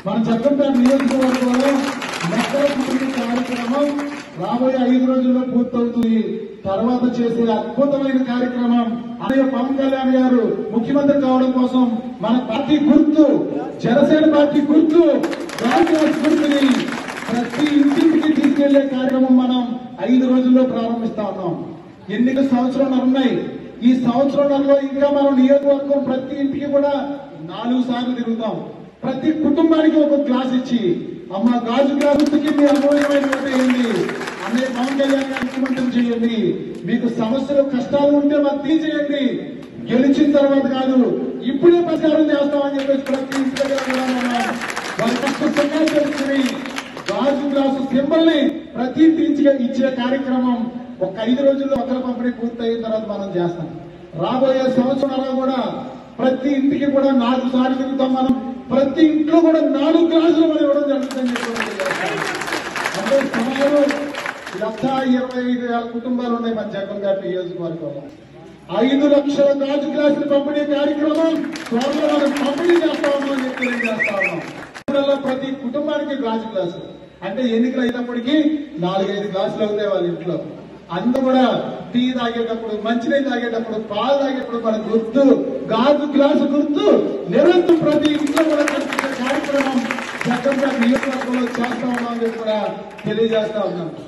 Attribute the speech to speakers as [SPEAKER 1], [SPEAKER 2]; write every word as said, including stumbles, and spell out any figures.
[SPEAKER 1] మన జగ్గంపేట నియోజకవర్గంలో మొక్కల పంపిణీ కార్యక్రమం రాబోయే ఐదు రోజుల్లో పూర్తవుతుంది. తర్వాత చేసే అద్భుతమైన కార్యక్రమం అదే పవన్ కళ్యాణ్ గారు ముఖ్యమంత్రి కావడం కోసం మన పార్టీ గుర్తు జనసేన పార్టీ గుర్తు కాంగ్రెస్ గుర్తుని ప్రతి ఇంటికి తీసుకెళ్లే కార్యక్రమం మనం ఐదు రోజుల్లో ప్రారంభిస్తా ఉన్నాం. ఎన్నికల సంవత్సరాలు ఉన్నాయి. ఈ సంవత్సరాలలో ఇంకా మనం నియోజకవర్గం ప్రతి ఇంటికి కూడా నాలుగు సార్లు తిరుగుతాం. ప్రతి కుటుంబానికి ఒక గ్లాస్ ఇచ్చి అమ్మ గాజు గ్లాసుకి మీ అమూల్యమైన ఓటేయండి, అనే పవన్ కళ్యాణ్ గారు ముఖ్యమంత్రి చేయండి. మీకు సమస్యలు కష్టాలు ఉంటే మాకు తీసేయండి, గెలిచిన తర్వాత కాదు ఇప్పుడే ప్రచారం చేస్తామని చెప్పేసి ప్రతి ఇంటి దగ్గర కూడా మనం వారి కష్టంగా తెలుసుకుని గాజు గ్లాసు సింబల్ ని ప్రతి ఇంటికి ఇచ్చే కార్యక్రమం ఒక ఐదు రోజుల్లో ఒకరి పంపిణీ పూర్తయిన తర్వాత మనం చేస్తాం. రాబోయే సంవత్సరాలు కూడా ప్రతి ఇంటికి కూడా నాలుగు సార్లు తిరుగుతాం. మనం ప్రతి ఇంట్లో కూడా నాలుగు గ్లాసులు మనం ఇవ్వడం జరుగుతుందని చెప్పి అంటే సుమారు లక్ష ఇరవై ఐదు వేల కుటుంబాలు ఉన్నాయి మన జగ్గంపేట నియోజకవర్గంలో. ఐదు లక్షల గాజు గ్లాసుల పంపిణీ కార్యక్రమం త్వరలో మనం పంపిణీ చేస్తా ఉన్నామని చెప్పి తెలియజేస్తా ఉన్నాం. ప్రతి కుటుంబానికి గాజు గ్లాసు అంటే ఎన్నికలు అయినప్పటికీ నాలుగైదు గ్లాసులు అవుతాయి వాళ్ళ ఇంట్లో. అందరూ కూడా టీ తాగేటప్పుడు, మంచినీళ్ళు తాగేటప్పుడు, పాలు తాగేటప్పుడు మన గుర్తు గాజు గ్లాసు గుర్తు నిరంతరం ప్రతి ఇంట్లో కూడా కార్యక్రమం జగ్గంపేట నియోజకవర్గంలో చేస్తా ఉన్నామని కూడా తెలియజేస్తా ఉన్నాం.